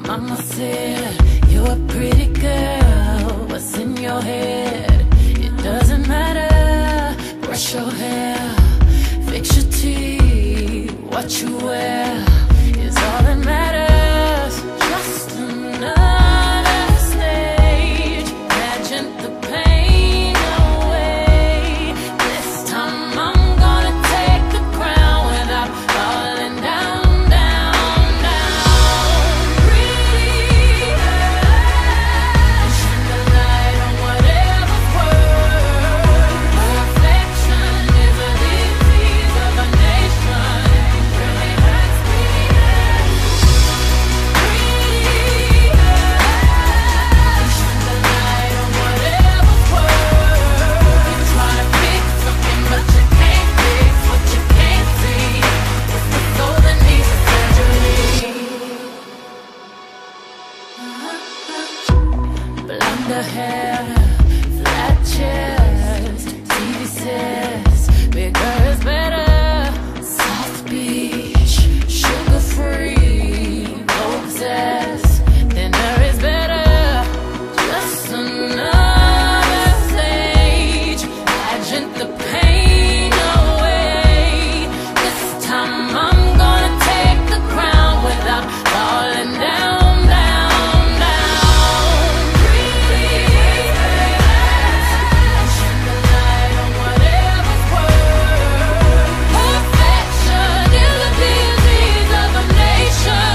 Mama said, you're a pretty girl. What's in your head? It doesn't matter. Brush your hair, fix your teeth. What you wear is all that matters. Just another stage. Pageant the pain away. This time I'm gonna take the crown without falling down, down, down. Pretty eyes, shine the light on whatever's worth. Perfection is a disease of a nation. It really hurts me. Pretty eyes, shine the light on whatever's worth. You try to fix something, but you can't fix what you can't see. It's the soul that needs a surgery. Blonde hair, flat chest, TV says bigger is better. South Beach, sugar free, Vogue says thinner is better. Just another stage, pageant the pain away. This time I'm gonna take the crown without falling down, down, down. Pretty eyes, shine the light on whatever's worth. Perfection is a disease of a nation.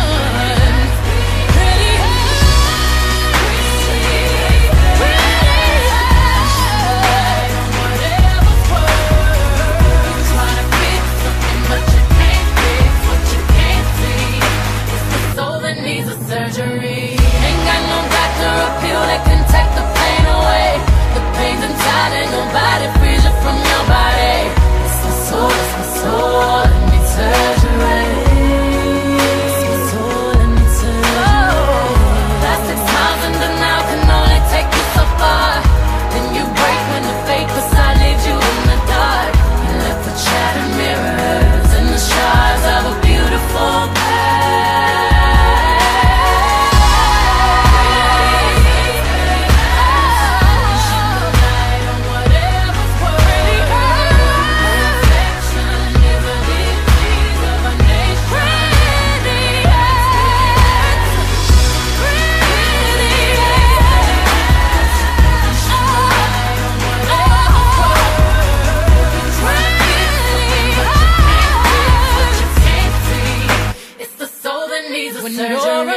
Pretty eyes, pretty eyes, shine the light on whatever's worth. You try to fix something, but you can't fix what you can't see. It's the soul that needs a surgery. Ain't got no doctor or pill that can take the pain away. The pain's inside and nobody frees you from your body. It's my soul that needs surgery. It's my soul that needs surgery. Plastic smiles and denial can only take you so far. Then you break when the fake facade leaves you in the dark. You're left with shattered mirrors and the shards of a beautiful when you're